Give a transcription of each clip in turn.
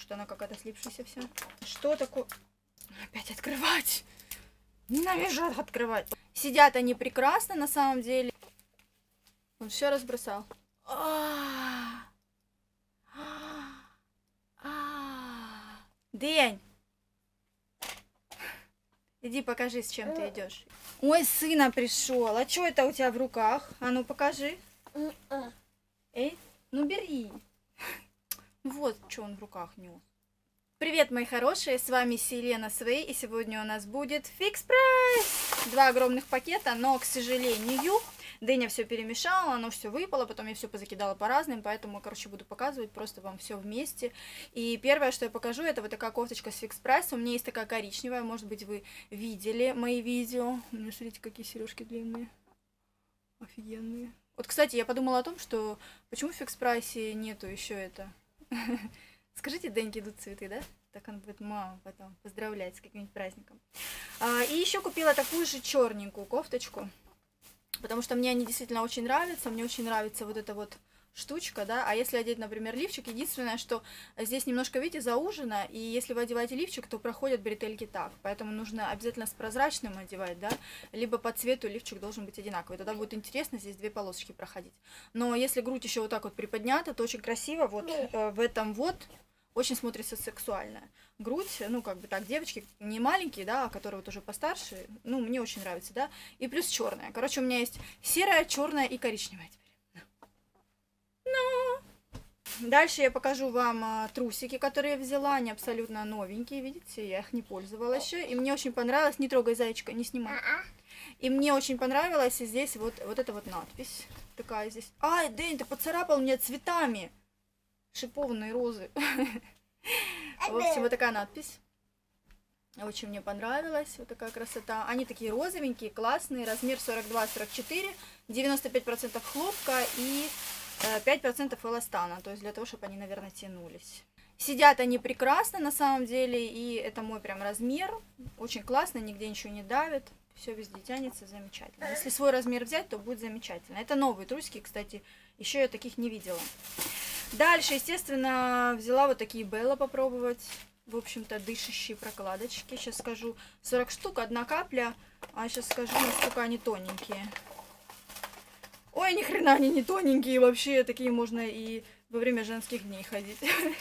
что она какая-то слипшаяся вся. Что такое? Опять открывать. Ненавижу открывать. Сидят они прекрасно на самом деле. Он все разбросал. День. Иди покажи, с чем ты идешь. Ой, сына пришел. А что это у тебя в руках? А ну покажи. Эй, ну бери. Вот что он в руках нес. Привет, мои хорошие, с вами Селена Свей, и сегодня у нас будет фикс прайс. 2 огромных пакета, но, к сожалению, Дыня все перемешала, оно все выпало, потом я все позакидала по разным, поэтому, короче, буду показывать просто вам все вместе. И первое, что я покажу, это вот такая кофточка с фикс прайса. У меня есть такая коричневая, может быть, вы видели мои видео. У меня, смотрите, какие сережки длинные, офигенные. Вот, кстати, я подумала о том, что почему в фикс прайсе нету еще это. Скажите, Деньке идут цветы, да? Так он будет маму потом поздравлять с каким-нибудь праздником. И еще купила такую же черненькую кофточку, потому что мне они действительно очень нравятся. Мне очень нравится вот эта вот штучка, да. А если одеть, например, лифчик, единственное, что здесь немножко, видите, заужено, и если вы одеваете лифчик, то проходят бретельки так. Поэтому нужно обязательно с прозрачным одевать, да, либо по цвету лифчик должен быть одинаковый. Тогда будет интересно здесь 2 полосочки проходить. Но если грудь еще вот так вот приподнята, то очень красиво. Вот в этом вот очень смотрится сексуально. Грудь, ну, как бы так, девочки не маленькие, да, а которые вот уже постарше, ну, мне очень нравится, да. И плюс черная. Короче, у меня есть серая, черная и коричневая теперь. Ну, дальше я покажу вам трусики, которые я взяла. Они абсолютно новенькие, видите, я их не пользовалась еще. И мне очень понравилось, не трогай, зайчика, не снимай. И мне очень понравилась здесь вот эта вот надпись. Такая здесь. Ай, Дэнь, ты поцарапал меня цветами. Шипованные розы. В общем, вот такая надпись. Очень мне понравилась. Вот такая красота. Они такие розовенькие, классные. Размер 42-44. 95% хлопка и 5% эластана. То есть для того, чтобы они, наверное, тянулись. Сидят они прекрасно на самом деле. И это мой прям размер. Очень классно, нигде ничего не давит. Все везде тянется, замечательно. Если свой размер взять, то будет замечательно. Это новые трусики, кстати. Еще я таких не видела. Дальше, естественно, взяла вот такие Белла попробовать. В общем-то, дышащие прокладочки. Сейчас скажу, 40 штук, 1 капля. А сейчас скажу, насколько они тоненькие. Ой, ни хрена они не тоненькие. Вообще, такие можно и во время женских дней ходить.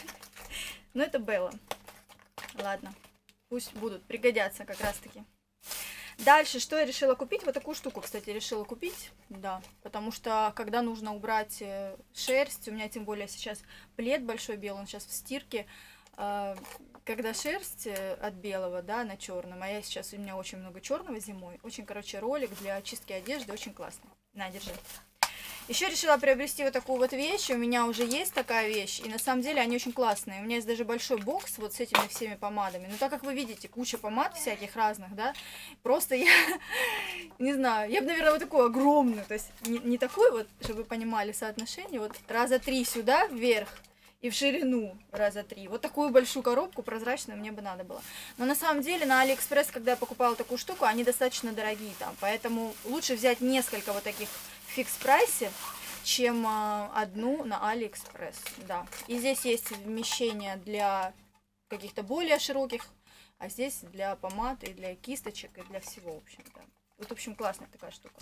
Но это Белла. Ладно, пусть будут, пригодятся как раз-таки. Дальше, что я решила купить? Вот такую штуку, кстати, решила купить. Да, потому что, когда нужно убрать шерсть, у меня тем более сейчас плед большой белый, он сейчас в стирке. Когда шерсть от белого, да, на черном, а я сейчас, у меня очень много черного зимой. Очень, короче, ролик для очистки одежды, очень классный. На, держи. Еще решила приобрести вот такую вот вещь. У меня уже есть такая вещь, и на самом деле они очень классные. У меня есть даже большой бокс вот с этими всеми помадами. Но так как вы видите, куча помад всяких разных, да, просто я не знаю, я бы, наверное, вот такую огромную, то есть не такую вот, чтобы вы понимали соотношение, вот раза 3 сюда вверх и в ширину раза 3. Вот такую большую коробку прозрачную мне бы надо было. Но на самом деле на Алиэкспресс, когда я покупала такую штуку, они достаточно дорогие там, поэтому лучше взять несколько вот таких в фикс-прайсе, чем одну на Алиэкспресс, да. И здесь есть вмещение для каких-то более широких, а здесь для помад и для кисточек и для всего, в общем-то. Вот, в общем, классная такая штука.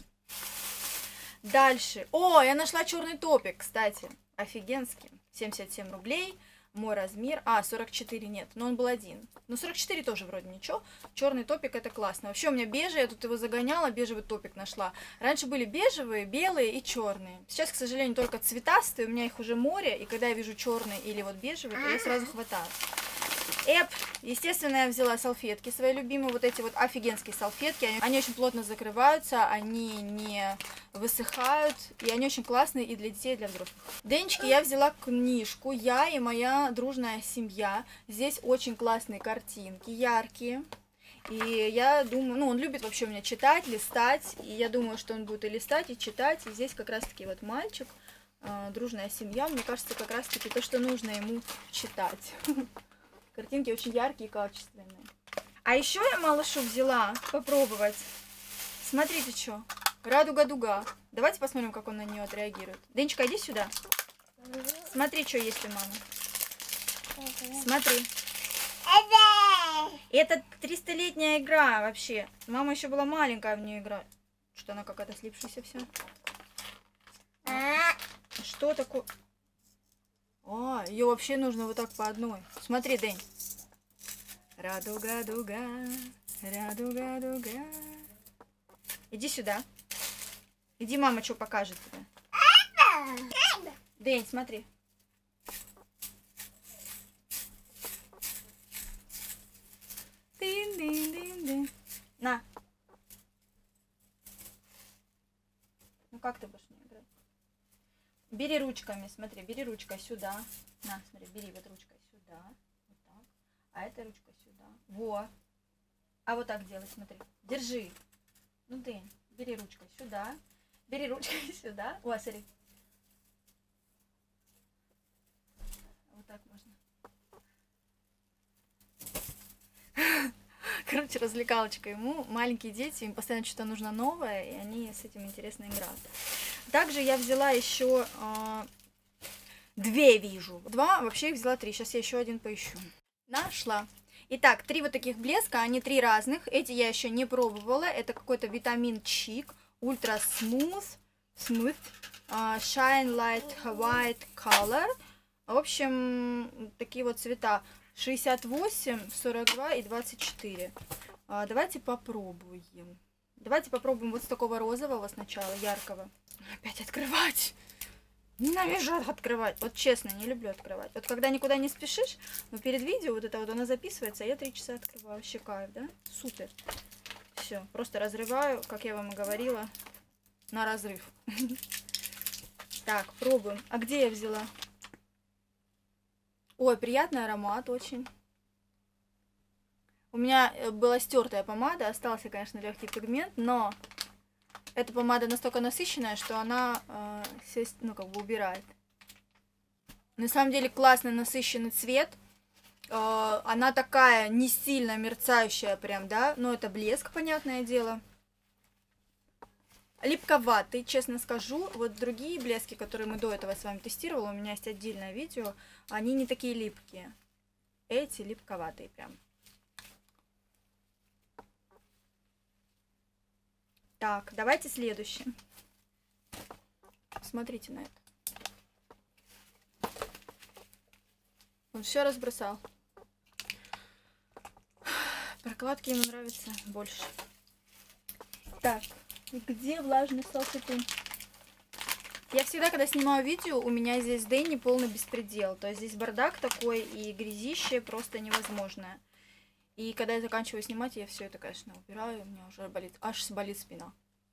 Дальше. О, я нашла черный топик, кстати, офигенский. 77 рублей. Мой размер. 44 нет, но он был один. Но 44 тоже вроде ничего. Черный топик это классно. Вообще у меня бежевый, я тут его загоняла, бежевый топик нашла. Раньше были бежевые, белые и черные. Сейчас, к сожалению, только цветастые. У меня их уже море. И когда я вижу черный или вот бежевый, то я сразу хватаю. Естественно, я взяла салфетки свои любимые, вот эти вот офигенские салфетки, они очень плотно закрываются, они не высыхают, и они очень классные и для детей, и для взрослых. Денечки, я взяла книжку «Я и моя дружная семья». Здесь очень классные картинки, яркие. И я думаю, ну, он любит вообще у меня читать, листать, и я думаю, что он будет и листать, и читать. И здесь как раз-таки вот мальчик, дружная семья, мне кажется, как раз-таки то, что нужно ему читать. Картинки очень яркие и качественные. А еще я малышу взяла попробовать. Смотрите, что. Радуга-дуга. Давайте посмотрим, как он на нее отреагирует. Денечка, иди сюда. Смотри, что есть у мамы. Смотри. Это 300-летняя игра вообще. Мама еще была маленькая в нее играть. Что она какая-то слипшаяся вся. Что такое? А, ее вообще нужно вот так по одной. Смотри, Дэнь. Радуга, дуга, радуга, дуга. Иди сюда. Иди, мама что покажет тебе. Дэнь, смотри. Дын-дын-дын-дын. На. Ну как ты будешь не играть? Бери ручками, смотри, бери ручкой сюда. На, смотри, бери вот ручкой сюда. Вот так. А этой ручкой сюда. Во. А вот так делай, смотри. Держи. Ну ты, бери ручкой сюда. Бери ручкой сюда. О, смотри. Вот так можно. Короче, развлекалочка ему. Маленькие дети, им постоянно что-то нужно новое, и они с этим интересно играют. Также я взяла еще 2, вижу. 2, вообще их взяла 3. Сейчас я еще один поищу. Нашла. Итак, 3 вот таких блеска, они 3 разных. Эти я еще не пробовала. Это какой-то витамин Чик, Ultra Smooth, Shine Light White Color. В общем, такие вот цвета. 68, 42 и 24. Давайте попробуем. Давайте попробуем вот с такого розового сначала, яркого. Опять открывать. Ненавижу открывать. Вот честно, не люблю открывать. Вот когда никуда не спешишь, но перед видео вот это вот оно записывается, а я 3 часа открываю. Вообще кайф, да? Супер. Все, просто разрываю, как я вам и говорила, на разрыв. Так, пробуем. А где я взяла? Ой, приятный аромат очень. У меня была стертая помада, остался, конечно, легкий пигмент, но эта помада настолько насыщенная, что она ну, как бы убирает. На самом деле классный насыщенный цвет. Она такая не сильно мерцающая прям, да, но это блеск, понятное дело. Липковатый, честно скажу. Вот другие блески, которые мы до этого с вами тестировали, у меня есть отдельное видео, они не такие липкие. Эти липковатые прям. Так, давайте следующий. Смотрите на это. Он все разбросал. Прокладки ему нравятся больше. Так, где влажные салфеты? Я всегда, когда снимаю видео, у меня здесь с Дэнни полный беспредел. То есть здесь бардак такой и грязище просто невозможное. И когда я заканчиваю снимать, я все это, конечно, убираю. У меня уже болит, аж болит спина.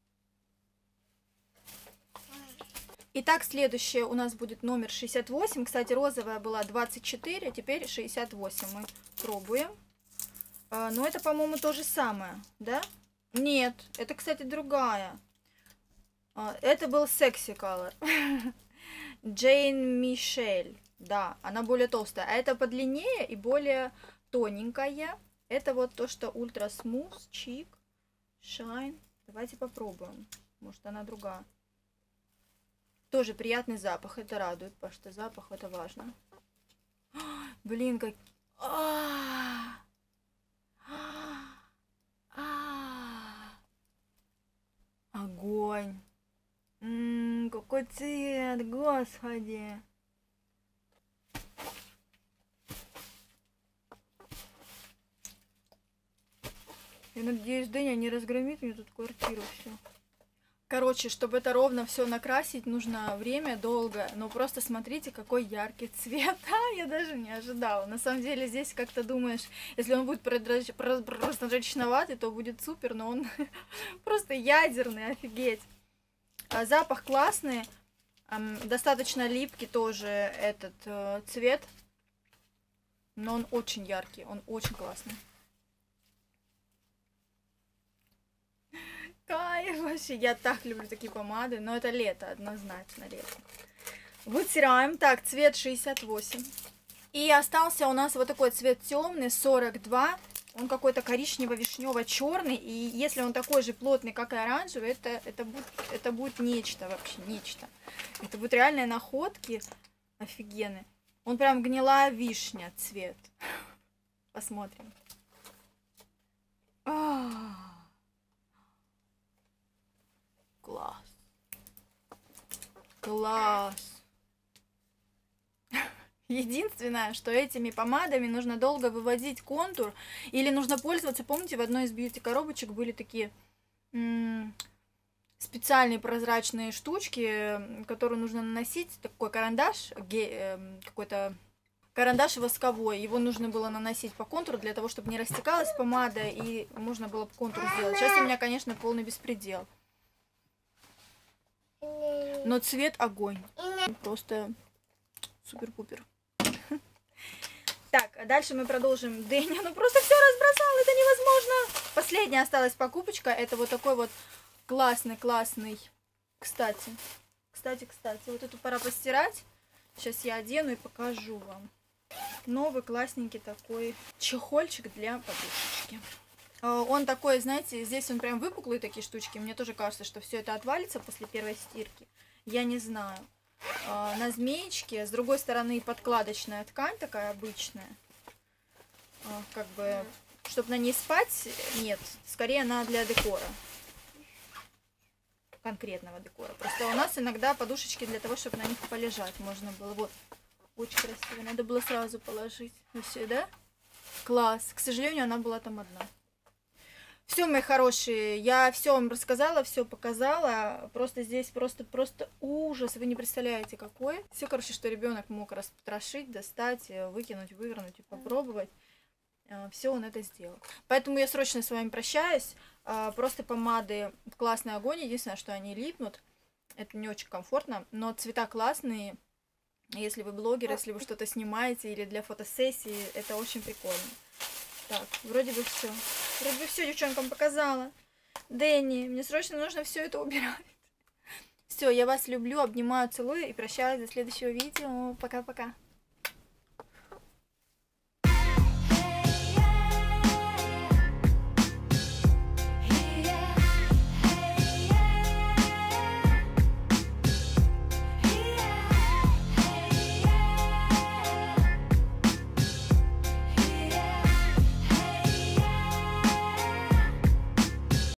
Итак, следующее у нас будет номер 68. Кстати, розовая была 24, а теперь 68 мы пробуем. Но это, по-моему, то же самое, да? Нет, это, кстати, другая. Это был Sexy Color. Джейн Мишель. Да, она более толстая. А это подлиннее и более тоненькая. Это вот то, что Ultra Smooth, Chic, Shine. Давайте попробуем. Может, она другая. Тоже приятный запах. Это радует, потому что запах это важно. Блин, как... Огонь. Какой цвет, господи. Я надеюсь, Дэнни не разгромит мне тут квартиру все. Короче, чтобы это ровно все накрасить, нужно время долго. Но просто смотрите, какой яркий цвет. Я даже не ожидала. На самом деле здесь как-то думаешь, если он будет прозрачноватый, то будет супер, но он просто ядерный, офигеть. Запах классный, достаточно липкий тоже этот цвет, но он очень яркий, он очень классный. Кайф вообще, я так люблю такие помады, но это лето, однозначно лето. Вытираем, так, цвет 68. И остался у нас вот такой цвет темный, 42. Он какой-то коричнево-вишнево-черный, и если он такой же плотный, как и оранжевый, это будет нечто вообще, нечто. Это будут реальные находки офигенные. Он прям гнилая вишня цвет. Посмотрим. Класс. Класс. Единственное, что этими помадами нужно долго выводить контур. Или нужно пользоваться, помните, в одной из бьюти-коробочек были такие специальные прозрачные штучки, которые нужно наносить. Такой карандаш, какой-то карандаш восковой. Его нужно было наносить по контуру для того, чтобы не растекалась помада и можно было контур сделать. Сейчас у меня, конечно, полный беспредел. Но цвет огонь. Просто супер-пупер. Так, а дальше мы продолжим. Дэнни, ну просто все разбросал, это невозможно. Последняя осталась покупочка. Это вот такой вот классный. Кстати, вот эту пора постирать. Сейчас я одену и покажу вам. Новый классненький такой чехольчик для подушечки. Он такой, знаете, здесь он прям выпуклые такие штучки. Мне тоже кажется, что все это отвалится после первой стирки. Я не знаю. На змеечке, с другой стороны подкладочная ткань такая обычная. Как бы, чтобы на ней спать, нет. Скорее она для декора. Конкретного декора. Просто у нас иногда подушечки для того, чтобы на них полежать можно было. Вот. Очень красиво. Надо было сразу положить. Все, да? Класс. К сожалению, она была там одна. Все, мои хорошие, я все вам рассказала, все показала. Просто здесь просто ужас. Вы не представляете, какой. Все, короче, что ребенок мог распотрошить, достать, выкинуть, вывернуть и попробовать. Все он это сделал. Поэтому я срочно с вами прощаюсь. Просто помады классный огонь. Единственное, что они липнут. Это не очень комфортно. Но цвета классные. Если вы блогер, если вы что-то снимаете или для фотосессии, это очень прикольно. Так, вроде бы все. Вроде бы все девчонкам показала. Дэнни, мне срочно нужно все это убирать. Все, я вас люблю, обнимаю, целую и прощаюсь до следующего видео. Пока-пока.